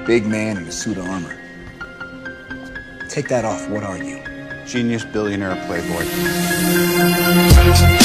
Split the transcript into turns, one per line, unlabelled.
Big man in a suit of armor. Take that off, what are you?
Genius, billionaire, playboy.